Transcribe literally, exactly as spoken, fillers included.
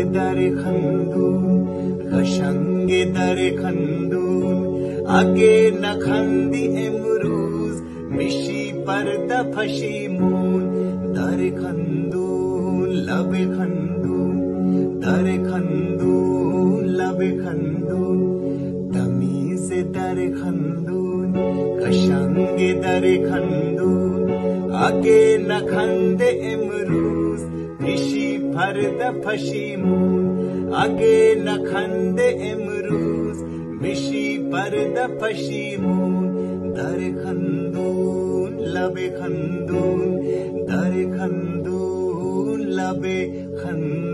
در خندون قشنگ در خندون اگه نخندی امروز میشی فردا پشیمون در خندون لب خندون در خندون لب خندون تمیز در خندون قشنگ در خندون اگه نخنده امروز میشی فردا پشیمون اگه نخنده امروز میشی فردا پشیمون در خندون لب خندون در خندون لب خندون